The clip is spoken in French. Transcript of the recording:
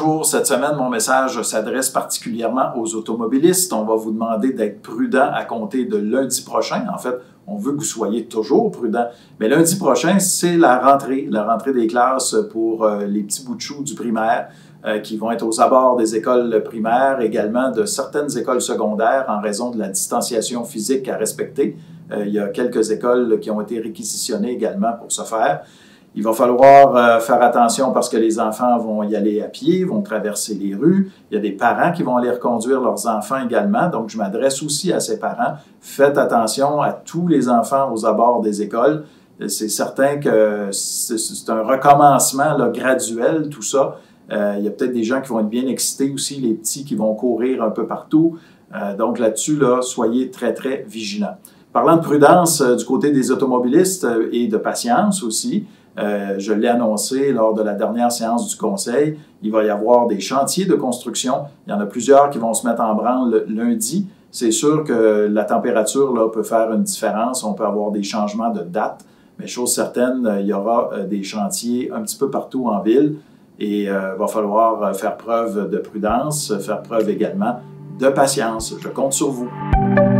bonjour. Cette semaine, mon message s'adresse particulièrement aux automobilistes. On va vous demander d'être prudent à compter de lundi prochain. En fait, on veut que vous soyez toujours prudent. Mais lundi prochain, c'est la rentrée des classes pour les petits bouts de chou du primaire qui vont être aux abords des écoles primaires, également de certaines écoles secondaires en raison de la distanciation physique à respecter. Il y a quelques écoles qui ont été réquisitionnées également pour ce faire. Il va falloir faire attention parce que les enfants vont y aller à pied, vont traverser les rues. Il y a des parents qui vont aller reconduire leurs enfants également. Donc, je m'adresse aussi à ces parents. Faites attention à tous les enfants aux abords des écoles. C'est certain que c'est un recommencement là, graduel, tout ça. Il y a peut-être des gens qui vont être bien excités aussi, les petits qui vont courir un peu partout. Donc là-dessus, là, soyez très, très vigilants. Parlant de prudence du côté des automobilistes et de patience aussi, je l'ai annoncé lors de la dernière séance du Conseil, il va y avoir des chantiers de construction. Il y en a plusieurs qui vont se mettre en branle lundi. C'est sûr que la température là, peut faire une différence. On peut avoir des changements de date. Mais chose certaine, il y aura des chantiers un petit peu partout en ville et il va falloir faire preuve de prudence, faire preuve également de patience. Je compte sur vous.